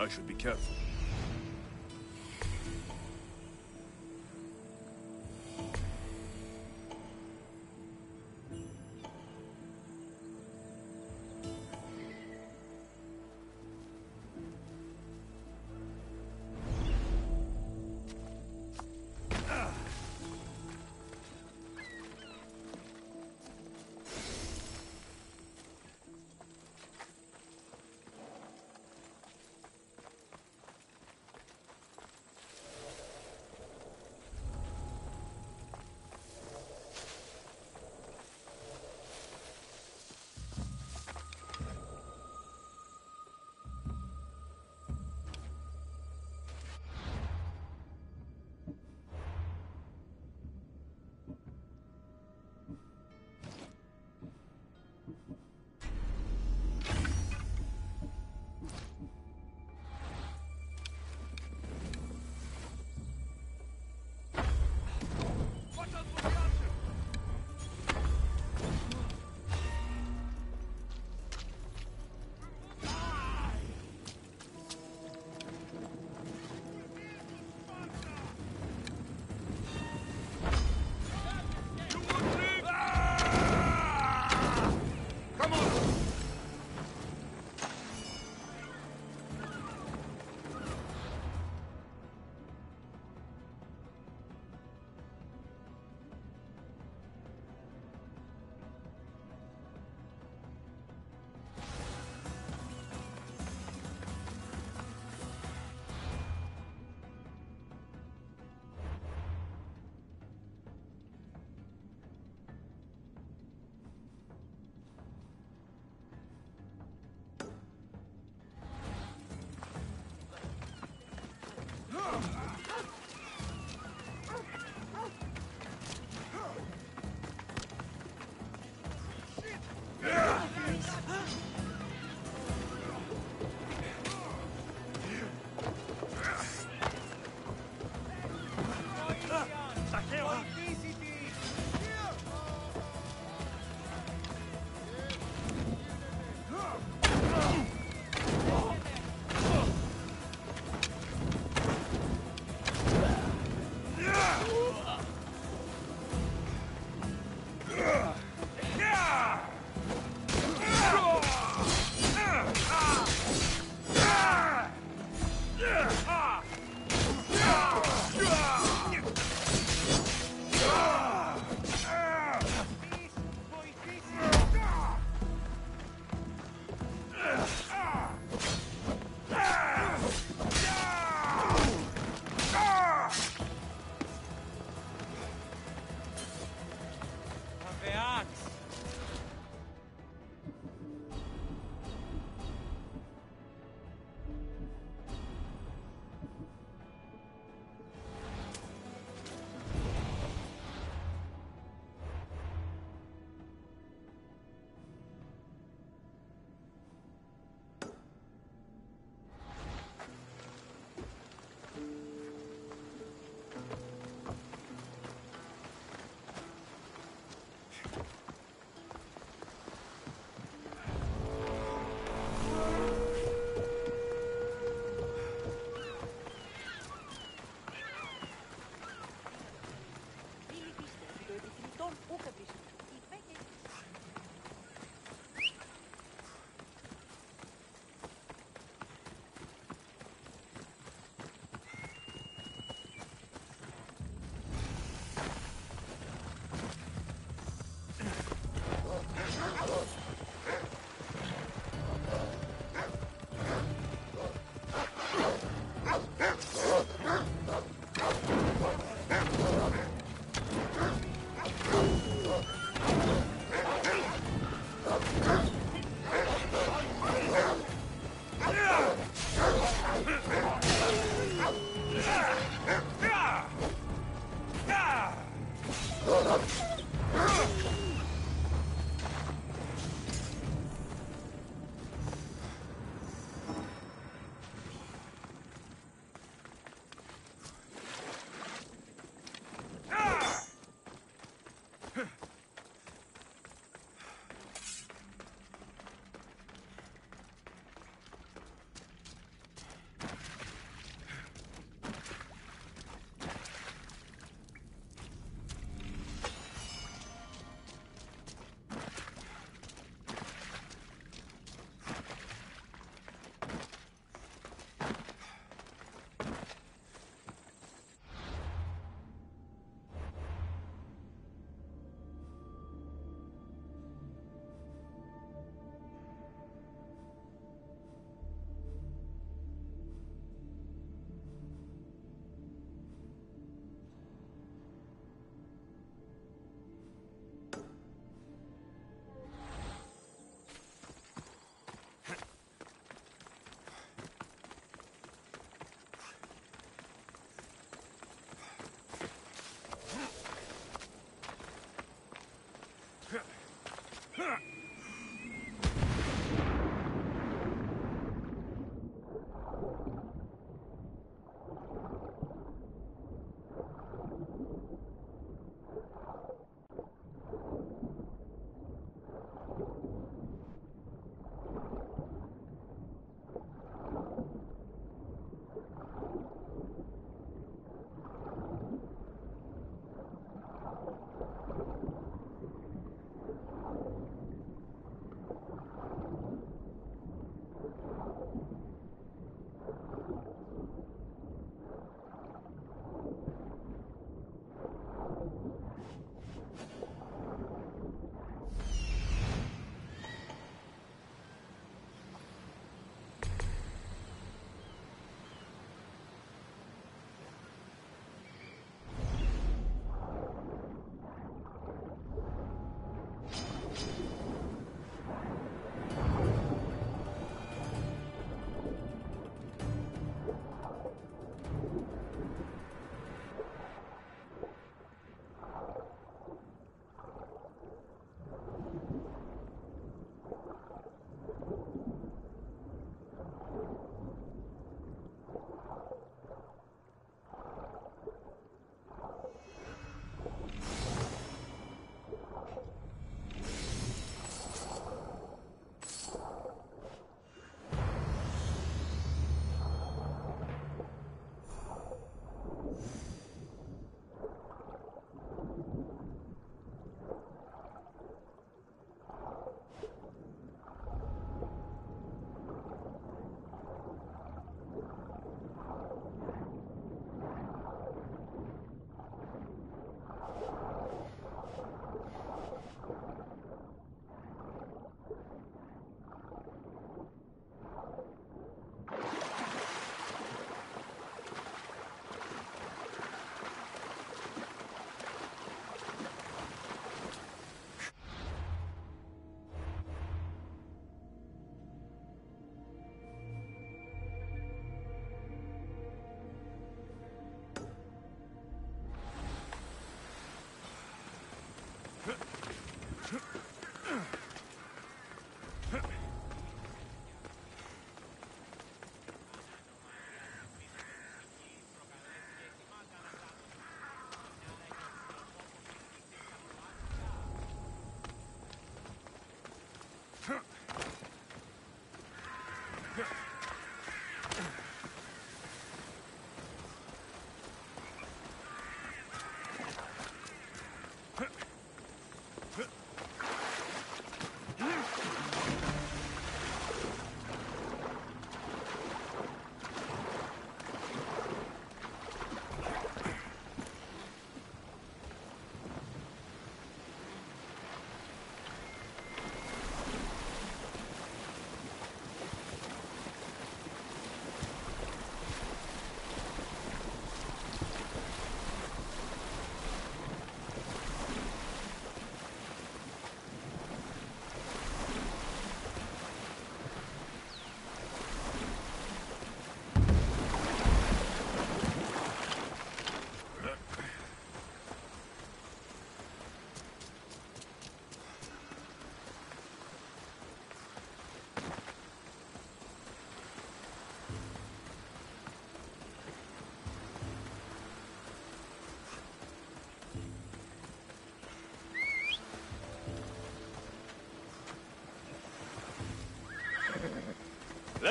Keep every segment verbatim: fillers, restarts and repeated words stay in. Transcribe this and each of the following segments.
I should be careful.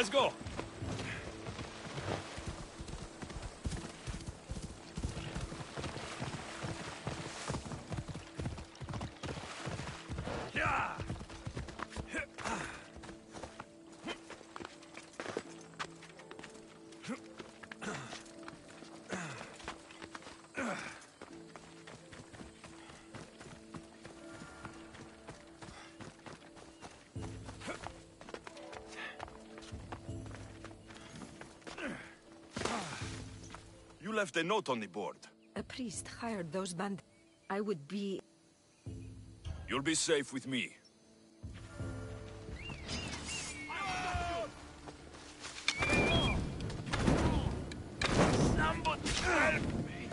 Let's go! You left a note on the board. A priest hired those band. I would be... You'll be safe with me. Somebody help me!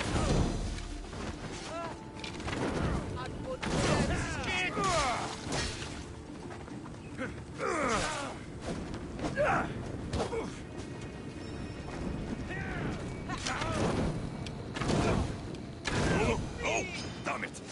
Damn it!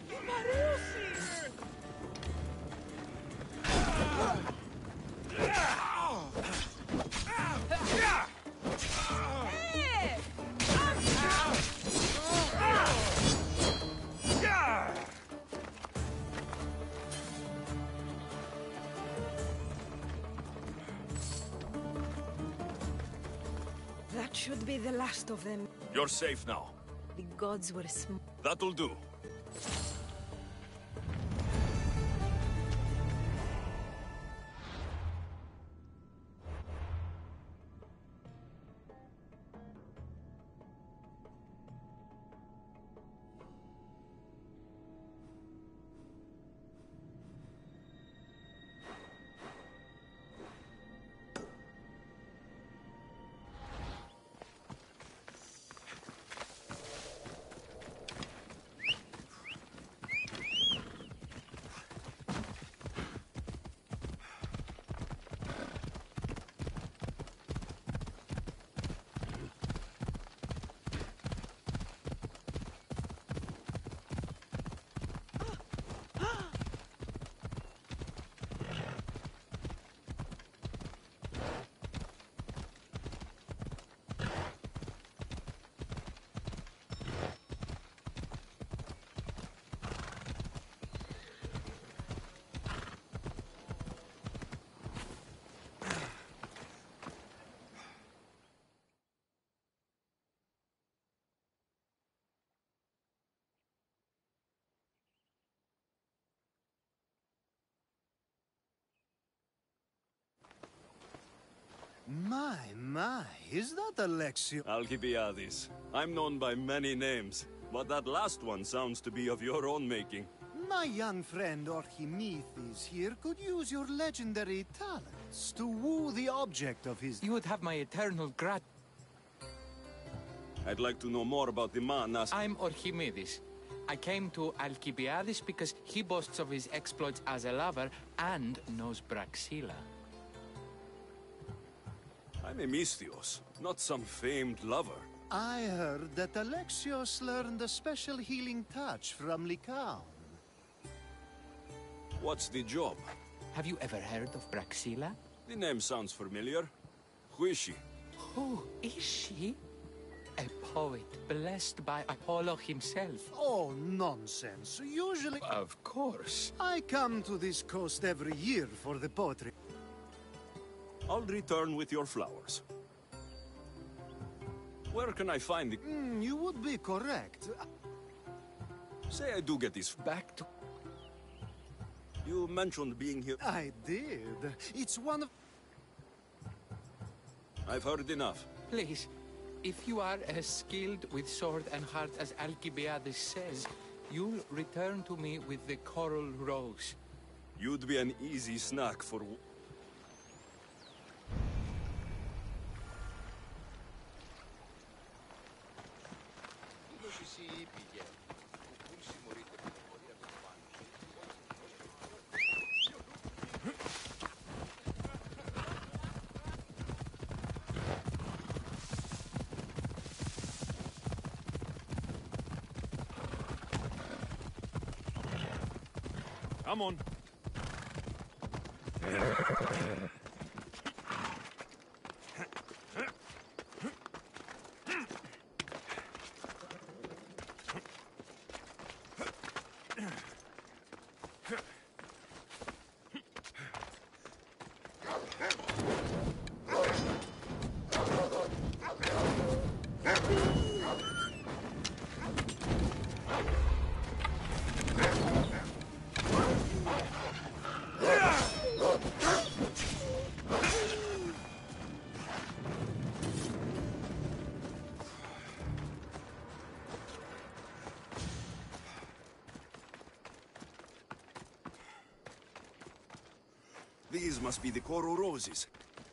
That should be the last of them. You're safe now. The gods were sm- That'll do. My, my, is that Alexio? Alcibiades. I'm known by many names, but that last one sounds to be of your own making. My young friend Archimedes here could use your legendary talents to woo the object of his... You would have my eternal grat... I'd like to know more about the man as... I'm Archimedes. I came to Alcibiades because he boasts of his exploits as a lover and knows Braxilla. I'm a Misthios, not some famed lover. I heard that Alexios learned a special healing touch from Lycaon. What's the job? Have you ever heard of Braxilla? The name sounds familiar. Who is she? Who is she? A poet blessed by Apollo himself. Oh, nonsense. Usually... Of course. I come to this coast every year for the poetry. I'll return with your flowers. Where can I find the... Mm, you would be correct. Say I do get this... Back to... You mentioned being here... I did. It's one of... I've heard enough. Please, if you are as skilled with sword and heart as Alcibiades says, you'll return to me with the coral rose. You'd be an easy snack for... Come on. These must be the coral roses.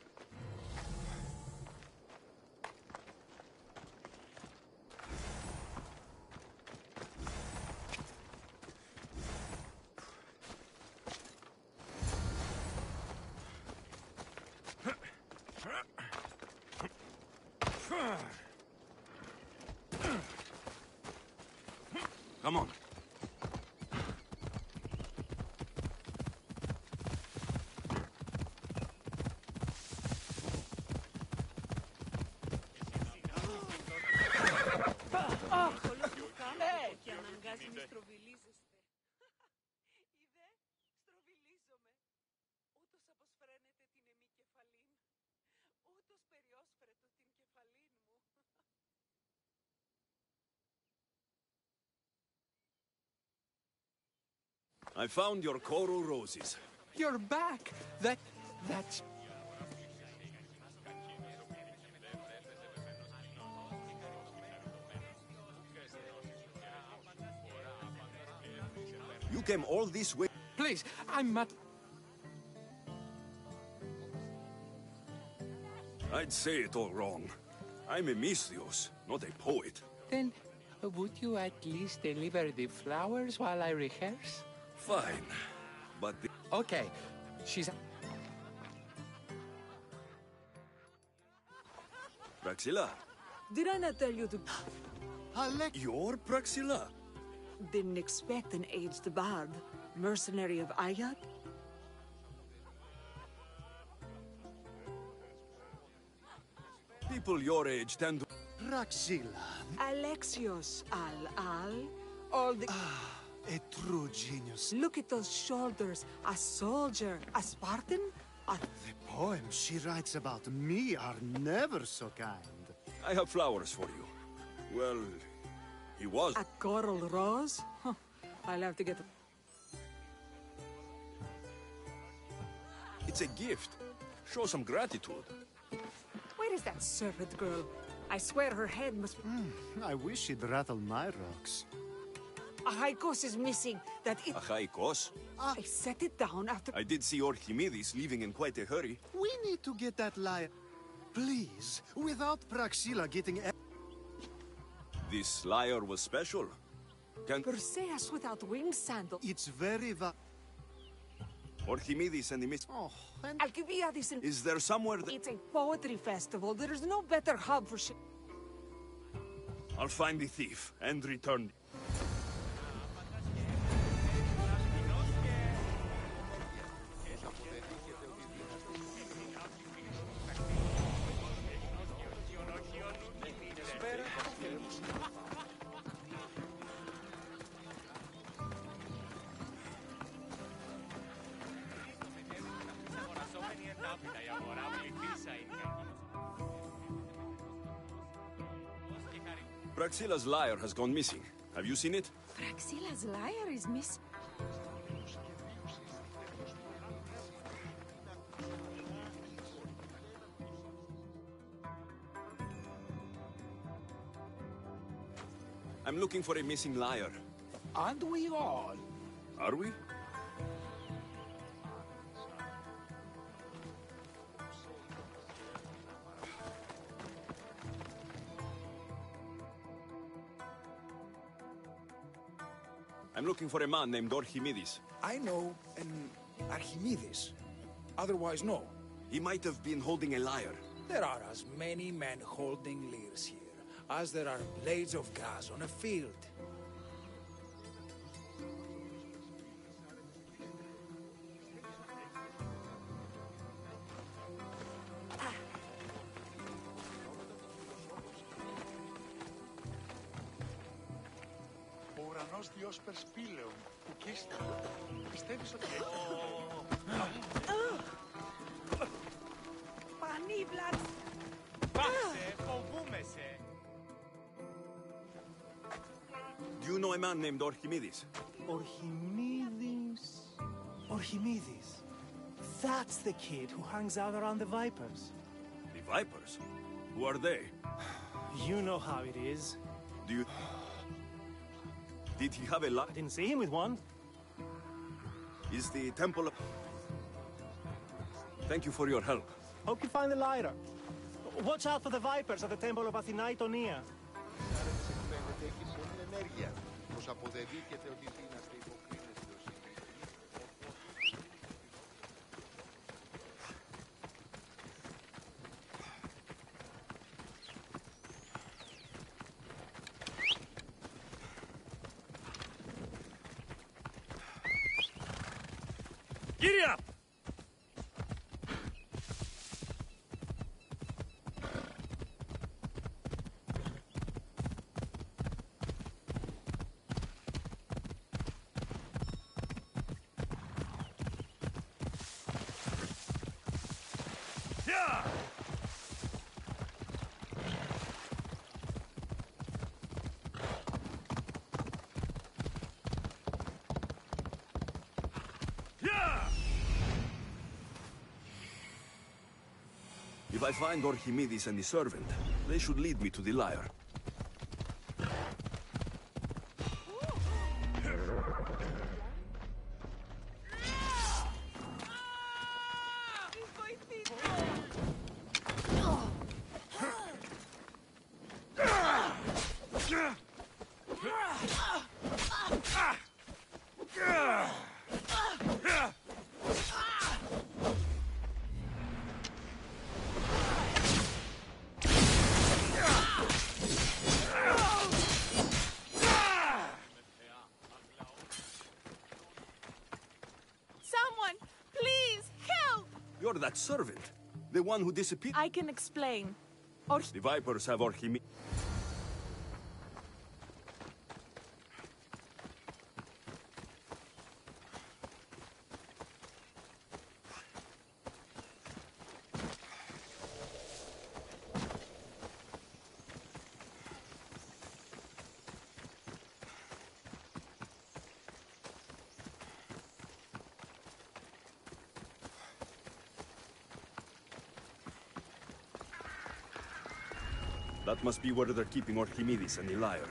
Come on. I found your coral roses. You're back! That... that's... You came all this way. Please, I'm not... I'd say it all wrong. I'm a Misthios, not a poet. Then, uh, would you at least deliver the flowers while I rehearse? Fine, but the... Okay, she's... Praxilla? Did I not tell you to... Alec, You're Praxilla? Didn't expect an aged bard. Mercenary of Ayat? People your age tend to... Praxilla, Alexios Al-Al? All the... a true genius. Look at those shoulders. A soldier. A Spartan? A... The poems she writes about me are never so kind. I have flowers for you. Well, he was... A coral rose? Huh. I'll have to get... It's a gift. Show some gratitude. Where is that servant girl? I swear her head must... I wish she'd rattle my rocks. A Haikos is missing. That it... Achaikos? I set it down after... I did see Orchimedes leaving in quite a hurry. We need to get that liar. Please, without Praxilla getting... e- This lyre was special. Can... Perseus without wing sandal. It's very va... Orchimedes and the Mist... Oh, and... Alcibiades in... Is there somewhere that... It's a poetry festival. There's no better hub for sh... I'll find the thief and return... Praxilla's lyre has gone missing. Have you seen it? Praxilla's lyre is miss... I'm looking for a missing lyre. Aren't we all? Are we? I'm looking for a man named Orchimedes. I know an Archimedes. Otherwise, no. He might have been holding a lyre. There are as many men holding lyres here as there are blades of grass on a field. Ουρανός Διός Περσπήλεων, που κίστα. Πιστεύεις ότι... Πανίβλας! Πάσε, φοβούμαι σε! Do you know a man named Orchimedes? Orchimedes. Orchimedes. That's the kid who hangs out around the Vipers. The Vipers? Who are they? You know how it is. Do you... Did he have a lyre? I didn't see him with one. Is the temple... Thank you for your help. Hope you find the lyre. Watch out for the vipers at the temple of Athena Itonia. Giddy up! Yeah! If I find Archimedes and the servant, they should lead me to the lyre. You're that servant. The one who disappeared. I can explain. Or The Vipers have Archimedes. That must be where they're keeping Archimedes and the lyre.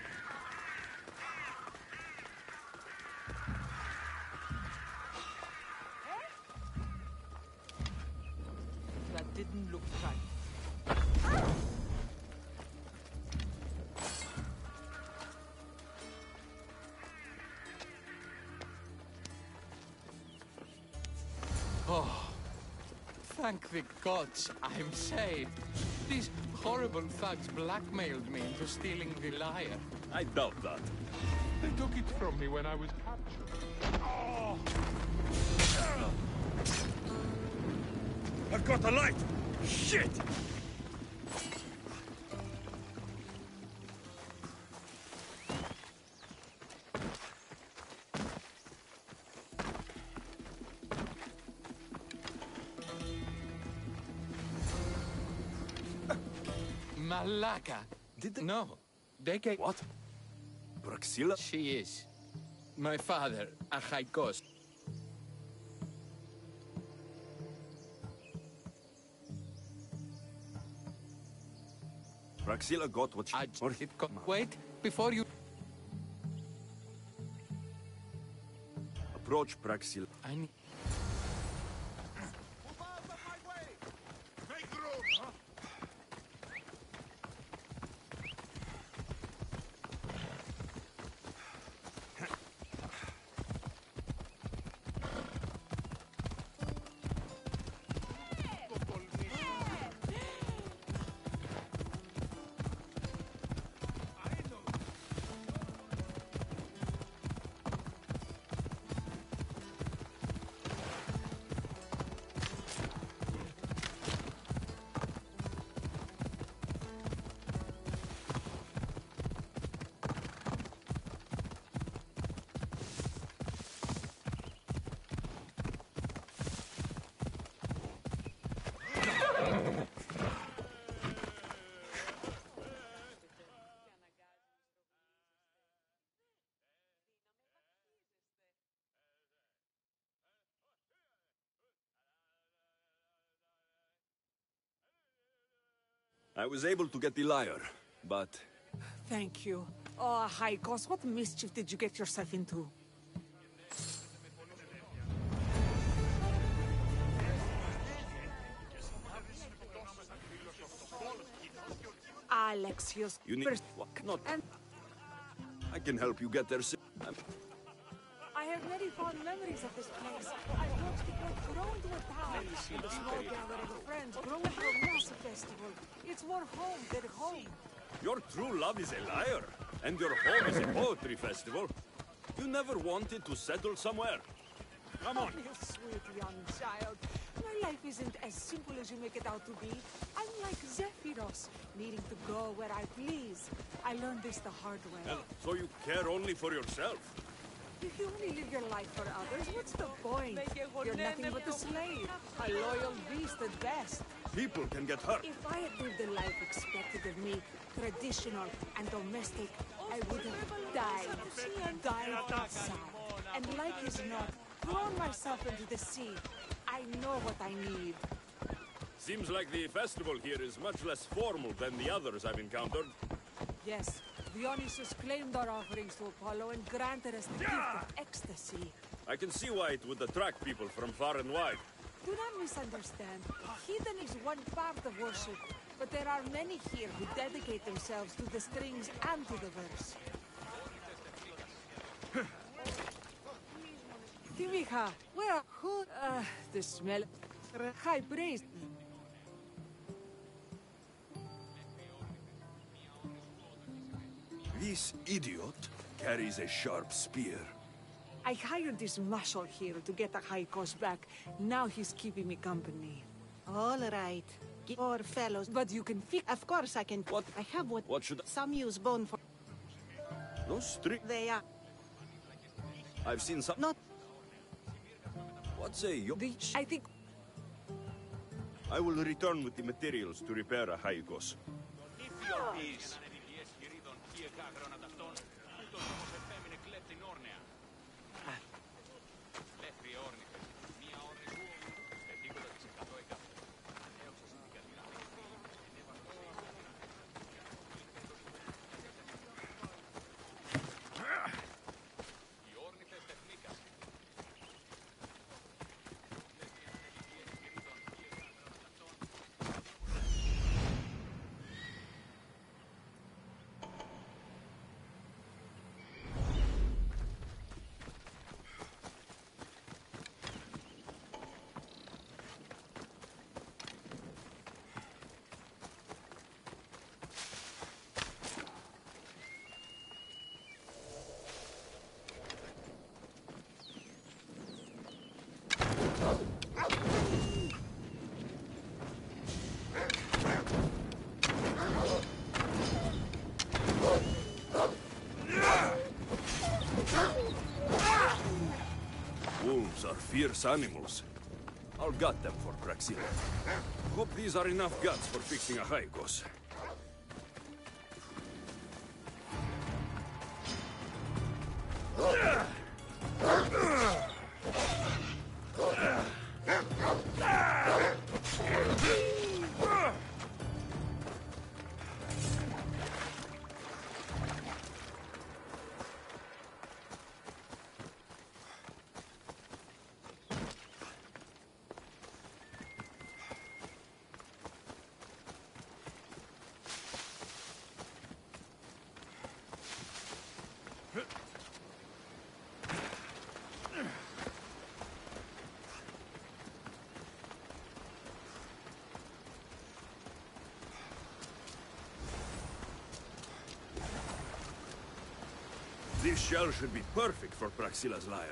That didn't look right. Oh, thank the gods I'm saved. These horrible thugs blackmailed me into stealing the lyre. I doubt that. They took it from me when I was captured. Oh. I've got a light! Shit! Malaka. Did they... No. They came... What? Praxilla? She is. My father, Achaikos. Praxilla got what she... I... Or... It co- Wait, before you... Approach Praxilla. I need... I was able to get the lyre, but... Thank you. Oh, Haikos, what mischief did you get yourself into? Alexios. You need... What? Not... And I can help you get there. si- I'm- I have very fond memories of this place. I watched the place grow into a town. And a small gathering of friends grow into a massive festival. It's more home than home. Your true love is a liar, and your home is a poetry festival. You never wanted to settle somewhere. Come on. Oh, you sweet young child. My life isn't as simple as you make it out to be. I'm like Zephyros, needing to go where I please. I learned this the hard way. And so you care only for yourself. If you only live your life for others, what's the point? You're nothing but a slave. A loyal beast at best. People can get hurt. If I had lived the life expected of me, traditional and domestic, I would have died. Died inside. And like as not, thrown myself into the sea. I know what I need. Seems like the festival here is much less formal than the others I've encountered. Yes, Dionysus claimed our offerings to Apollo and granted us the gift of ecstasy. I can see why it would attract people from far and wide. Do not misunderstand. Heathen is one part of worship, but there are many here who dedicate themselves to the strings and to the verse. Timika, where? Who? Uh, the smell. High praise. This idiot carries a sharp spear. I hired this muscle here to get the high cost back. Now he's keeping me company. All right. Poor fellows. But you can fix. Of course I can. What? I have what... What should I... Some use bone for... No strict. They are... I've seen some... Not... What say you? The, I think... I will return with the materials to repair a Haikos. Wolves are fierce animals. I'll gut them for Praxilla. Hope these are enough guts for fixing a Haikos. This shell should be perfect for Praxilla's lyre.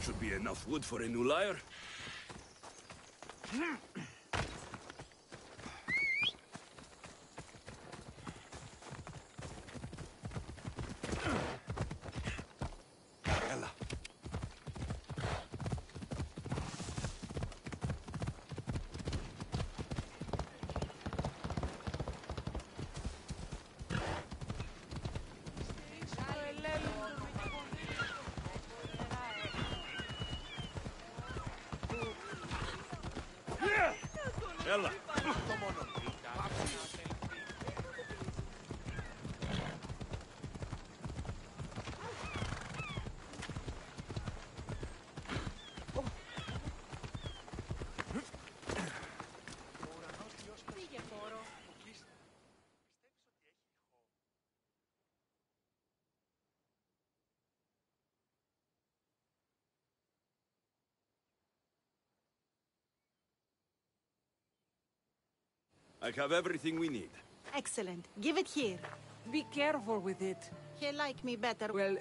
That should be enough wood for a new lyre. Ella. Ella. I have everything we need. Excellent. Give it here. Be careful with it. He like me better. Well,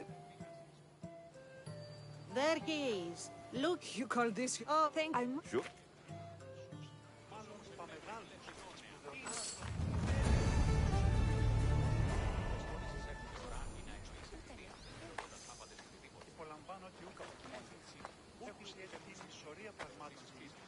There he is. Look. you call this... Oh, thank... I'm... Sure. Υπολαμβάνω ότι ούκα από την έθνηση έχουν σχεδιαστεί σωρία πραγμάτων στη λίστα.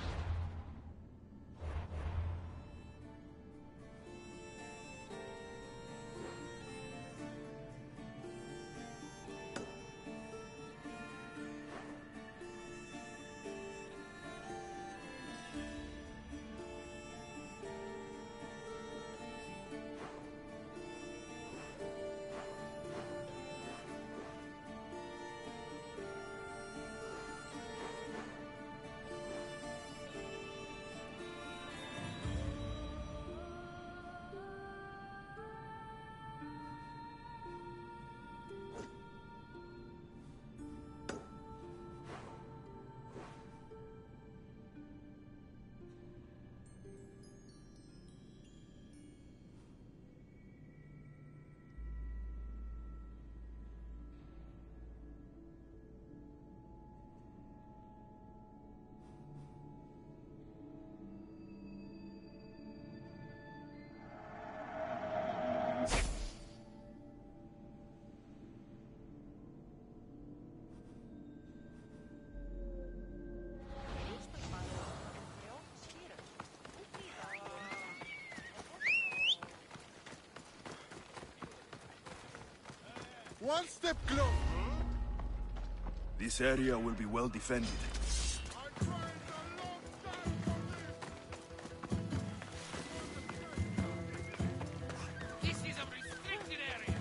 One step closer. This area will be well defended. This is a restricted area.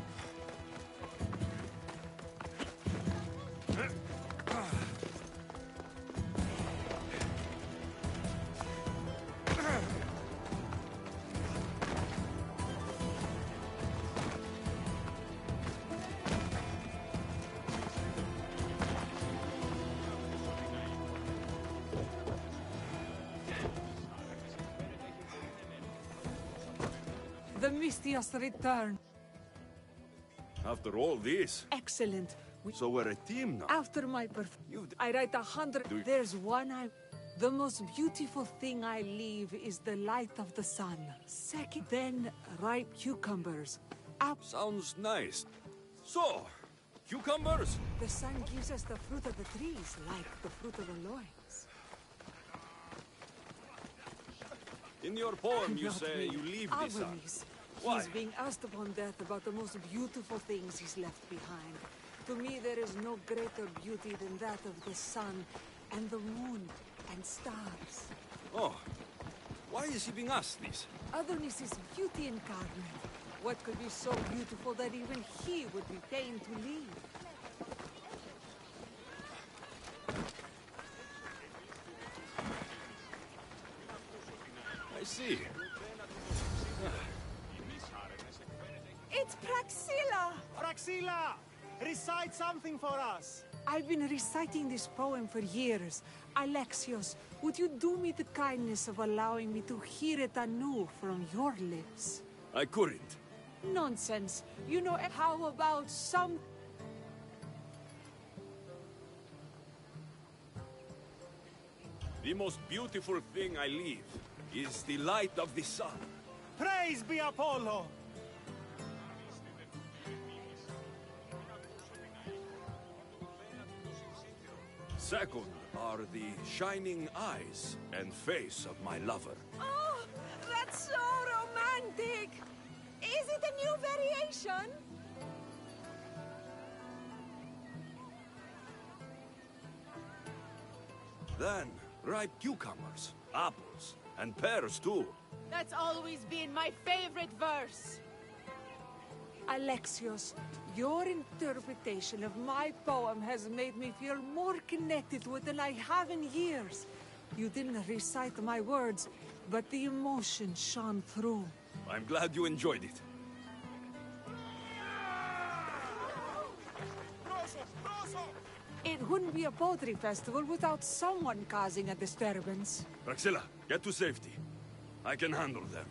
The Mistios return. After all this, Excellent. We... so we're a team now. After my birth, I write a hundred... Do- There's one I... The most beautiful thing I leave is the light of the sun. Second, then ripe cucumbers. Up. Sounds nice. So, cucumbers? The sun gives us the fruit of the trees, like the fruit of the loins. In your poem, you Not say me. you leave this out. Agonis. Why? He's being asked upon death about the most beautiful things he's left behind. To me, there is no greater beauty than that of the sun and the moon and stars. Oh, why is he being asked this? Adonis is beauty incarnate. What could be so beautiful that even he would be pained to leave? I see. It's Praxilla! Praxilla! Recite something for us! I've been reciting this poem for years. Alexios, would you do me the kindness of allowing me to hear it anew from your lips? I couldn't. Nonsense. You know, how about some... The most beautiful thing I leave is the light of the sun. Praise be Apollo! Second are the shining eyes and face of my lover. Oh, that's so romantic! Is it a new variation? Then, ripe cucumbers, apples, and pears too. That's always been my favorite verse. Alexios, your interpretation of my poem has made me feel more connected to it than I have in years. You didn't recite my words, but the emotion shone through. I'm glad you enjoyed it. It wouldn't be a poetry festival without someone causing a disturbance. Praxilla, get to safety. I can handle them.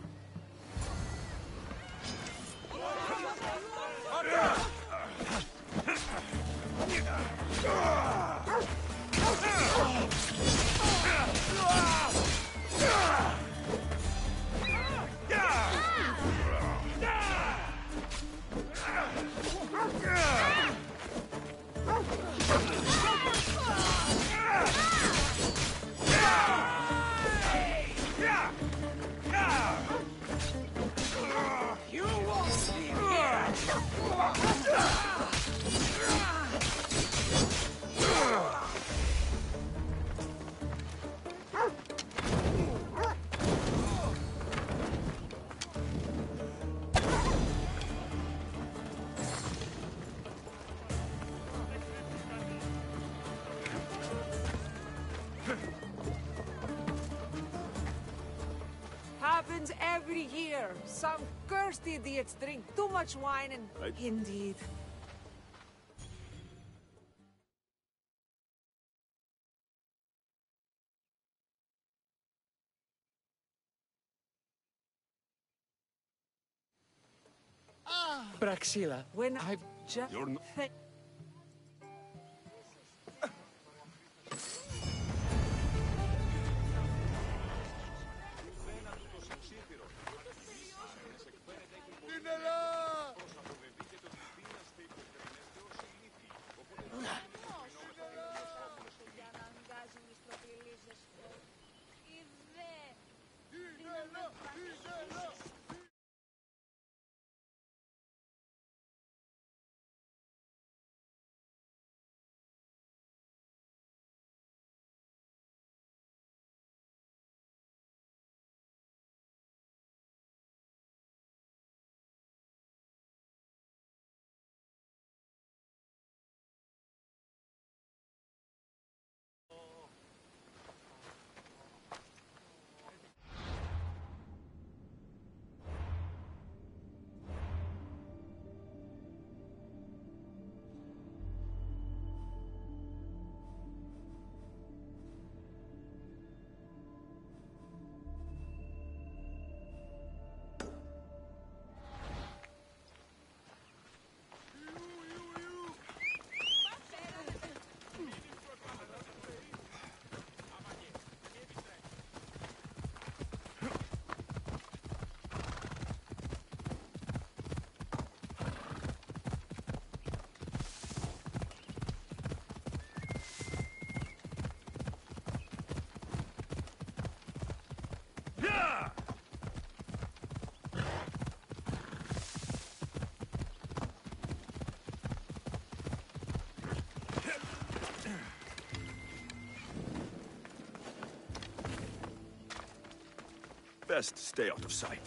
Happens every year. Some cursed idiots drink too much wine and... I... Indeed. Praxilla, When I've just... You're not... Best stay out of sight.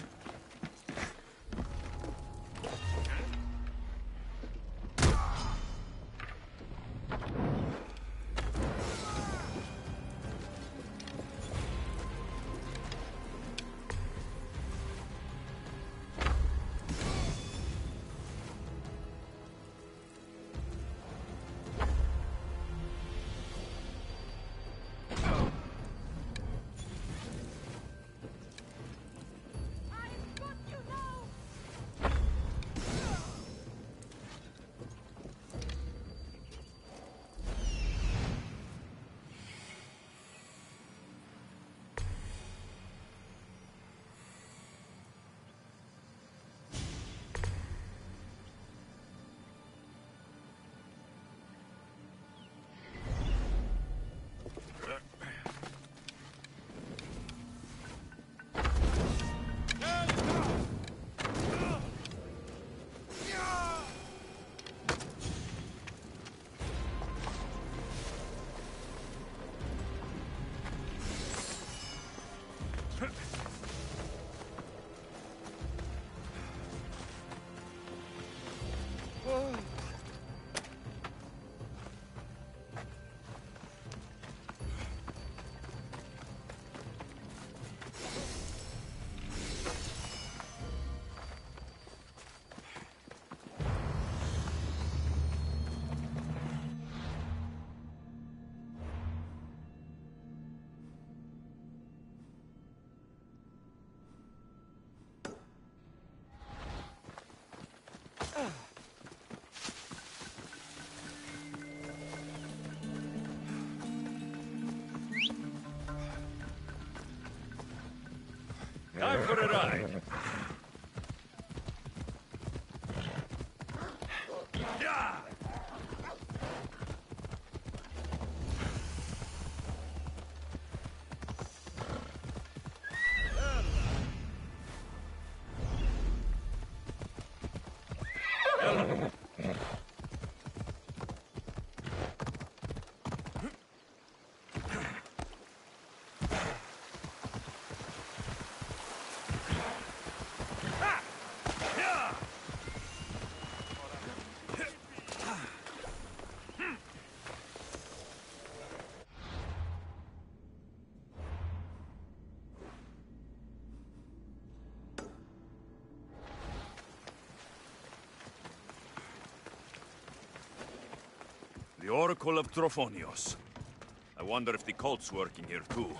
I Time for a ride. Yeah! The Oracle of Trophonios. I wonder if the cult's working here too.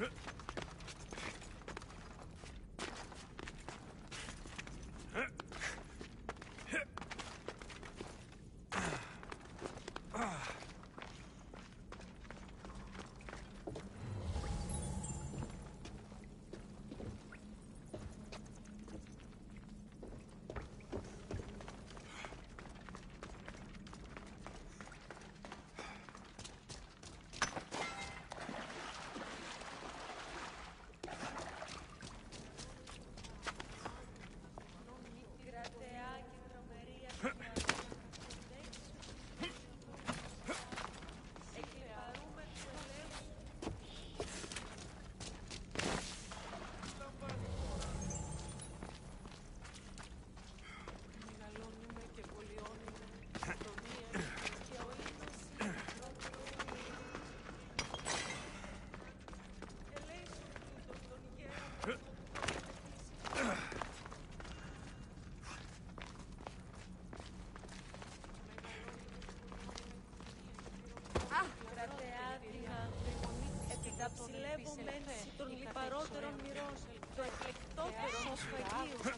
Ψηλεύομεν των λιπαρότερων μοιρών, το εκλεκτότερο σφαγείο.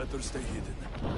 better stay hidden.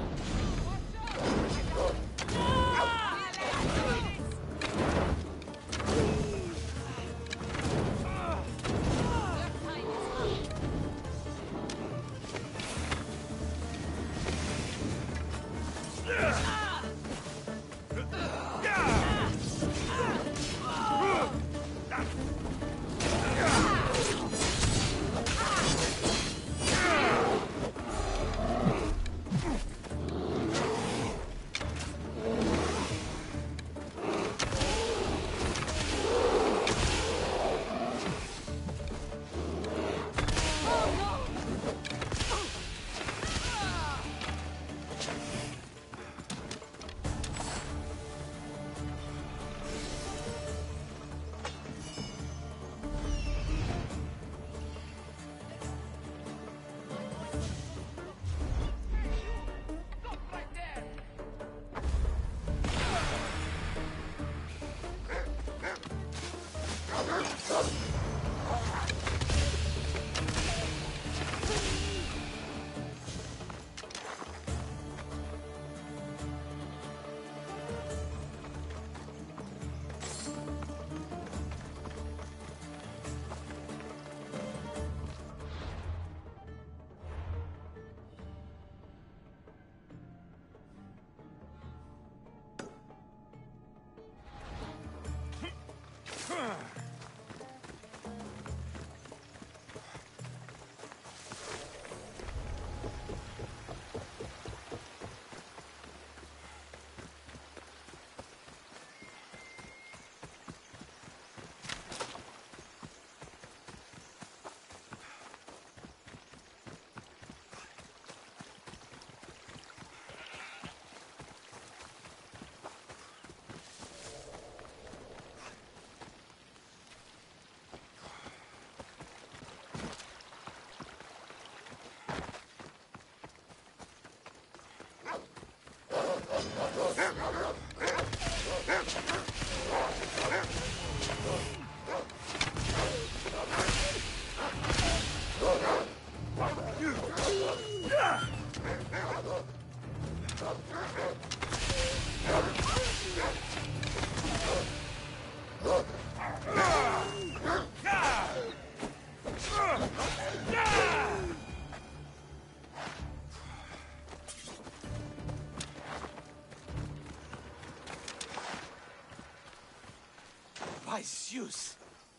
By Zeus!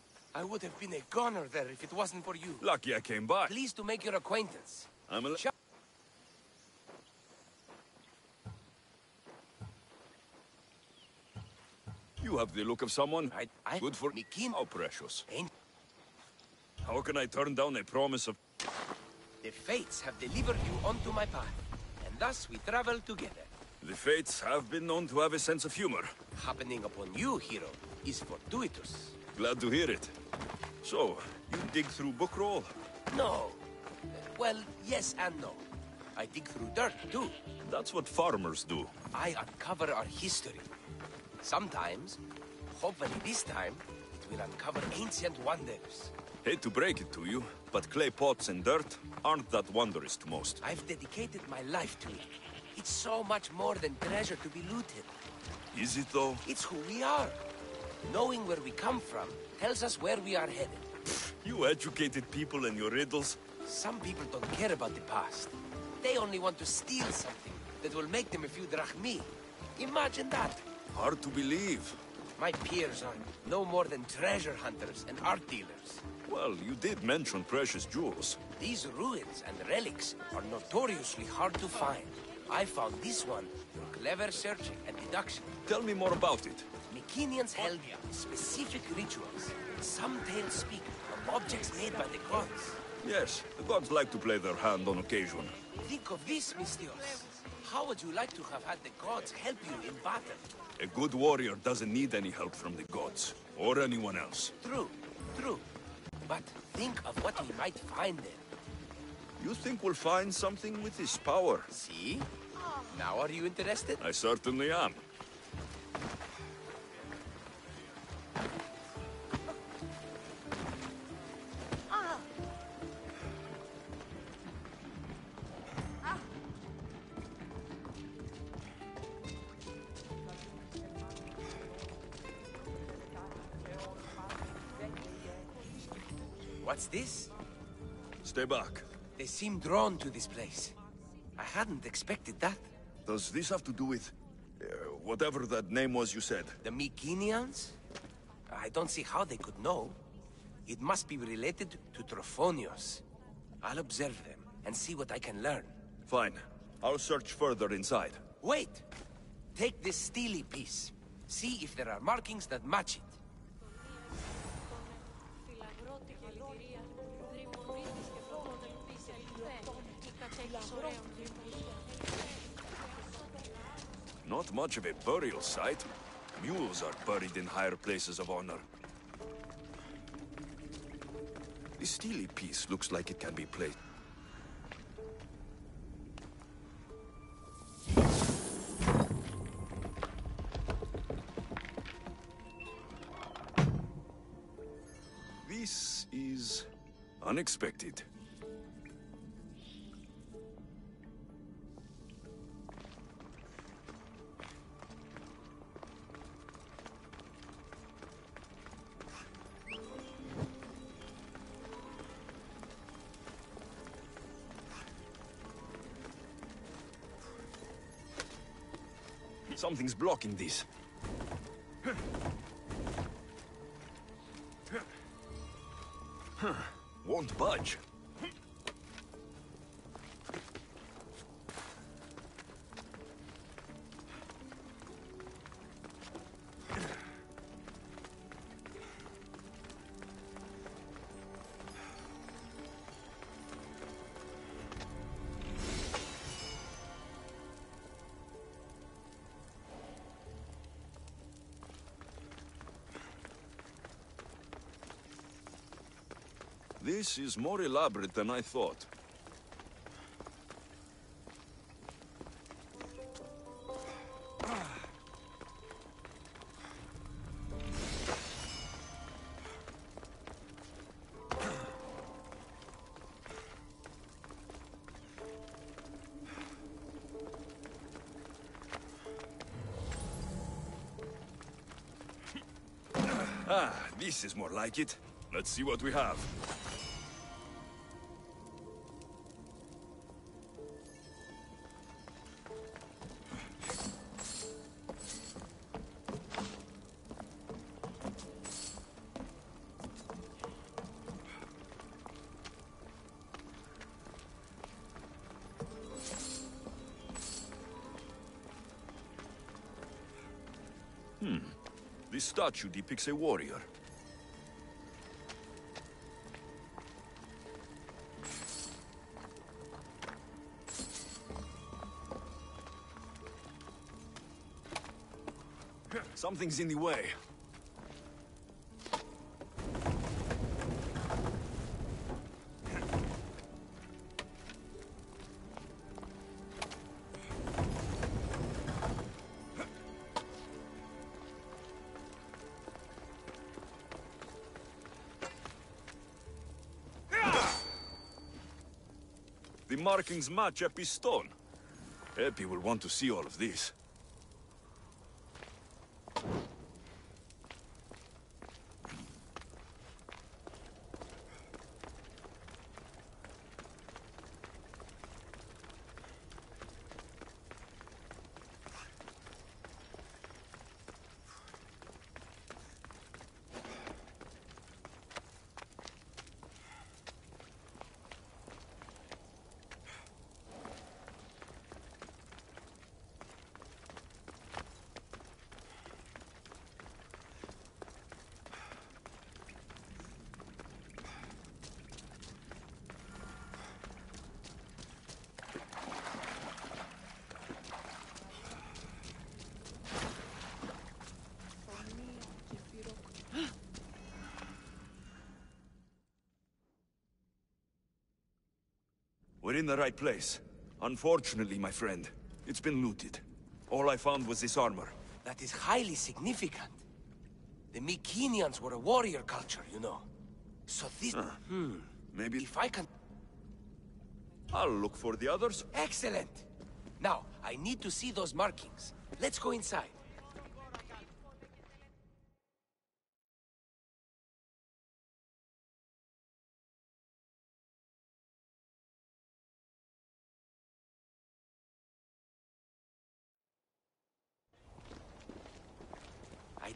I would have been a goner there if it wasn't for you. Lucky I came by. Pleased to make your acquaintance. I'm a... You have the look of someone. I, I Good for... Mikin. How precious. Ain't... How can I turn down a promise of... The fates have delivered you onto my path, and thus we travel together. The fates have been known to have a sense of humor. Happening upon you, hero, is fortuitous. Glad to hear it. So, you dig through book roll? No. Well, yes and no. I dig through dirt, too. That's what farmers do. I uncover our history. Sometimes, hopefully this time, it will uncover ancient wonders. Hate to break it to you, but clay pots and dirt aren't that wondrous to most. I've dedicated my life to it. It's so much more than treasure to be looted. Is it, though? It's who we are. Knowing where we come from tells us where we are headed. You educated people and your riddles. Some people don't care about the past. They only want to steal something that will make them a few drachmi. Imagine that. Hard to believe. My peers are no more than treasure hunters and art dealers. Well, you did mention precious jewels. These ruins and relics are notoriously hard to find. I found this one through clever searching and deduction. Tell me more about it. Mycenaeans held specific rituals. Some tales speak of objects made by the gods. Yes, the gods like to play their hand on occasion. Think of this, Misthios. How would you like to have had the gods help you in battle? A good warrior doesn't need any help from the gods, or anyone else. True, true. But think of what we might find there. You think we'll find something with this power? See? Now are you interested? I certainly am. What's this? Stay back. They seem drawn to this place. I hadn't expected that. Does this have to do with... Uh, whatever that name was you said? The Mycenians? I don't see how they could know. It must be related to Trophonios. I'll observe them and see what I can learn. Fine. I'll search further inside. Wait! Take this steely piece. See if there are markings that match it. Not much of a burial site. Mules are buried in higher places of honor. This steely piece looks like it can be placed. This is unexpected. Something's blocking this. Huh. Won't budge. This is more elaborate than I thought. Ah, this is more like it. Let's see what we have. Hmm. This statue depicts a warrior. Something's in the way. The markings match Epi's stone. Epi will want to see all of this. We're in the right place. Unfortunately, my friend, it's been looted. All I found was this armor. That is highly significant. The Mycenians were a warrior culture, you know. So this... Huh. Hmm. Maybe... If I can... I'll look for the others. Excellent! Now, I need to see those markings. Let's go inside.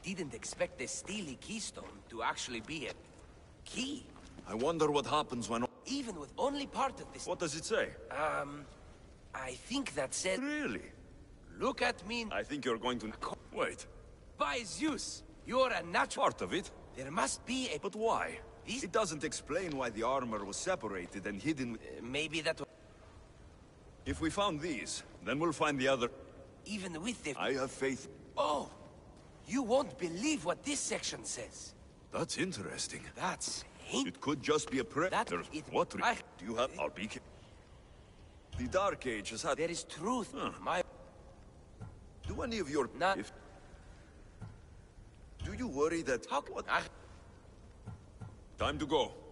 didn't expect the steely keystone to actually be a key. I wonder what happens when... Even with only part of this... What does it say? Um... I think that said... Really? Look at me... I think you're going to... Wait. By Zeus! You're a natural... Part of it? There must be a... But why? These... It doesn't explain why the armor was separated and hidden... Uh, maybe that... If we found these, then we'll find the other... Even with the... I have faith... Oh! You won't believe what this section says. That's interesting. That's... It could just be a prayer. That it... What? I... Do you have... I'll be... The Dark Age has had... There is truth huh. in my... Do any of your... Not... If... Do you worry that... How... What? I... Time to go.